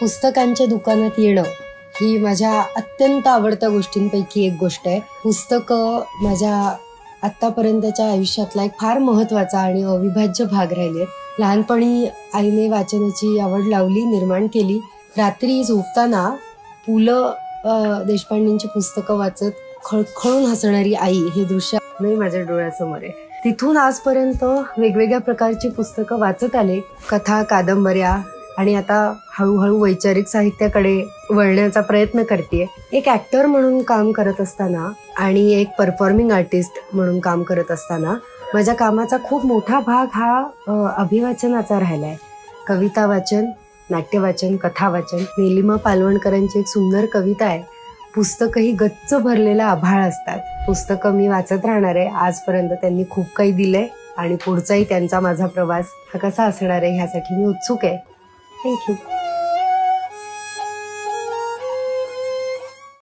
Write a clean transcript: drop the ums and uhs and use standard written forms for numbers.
पुस्तकांच्या दुकानात येणं ही माझ्या अत्यंत आवडत्या गोष्टींपैकी एक गोष्ट आहे. पुस्तकं माझ्या आत्तापर्यंतच्या आयुष्यातला एक फार महत्त्वाचा आणि अविभाज्य भाग राहिले. लहानपणी आईने वाचनाची आवड लावली, निर्माण केली. रात्री झोपताना पु ल देशपांडेंची पुस्तकं वाचत खळखळून हसणारी आई हे दृश्य माझ्या डोळ्यासमोर आहे. तिथून आजपर्यंत वेगवेगळ्या प्रकारची पुस्तकं वाचत आले, कथा, कादंबऱ्या, आणि आता हळूहळू वैचारिक साहित्याकडे वळण्याचा प्रयत्न करतेय. एक ऍक्टर म्हणून काम करत असताना आणि एक परफॉर्मिंग आर्टिस्ट म्हणून काम करत असताना माझ्या कामाचा खूप मोठा भाग हा अभिवाचनाचा राहिलाय. कविता वाचन, नाट्य वाचन, कथा वाचन. नीलिमा पालवणकरांची एक सुंदर कविता आहे, पुस्तकही गच्च भरलेला आभाळ असतात. पुस्तकं मी वाचत राहणार आहे. आजपर्यंत त्यांनी खूप काही दिलंय आणि पुढचाही त्यांचा माझा प्रवास हा कसा असणार आहे ह्यासाठी मी उत्सुक आहे. थँक्यू.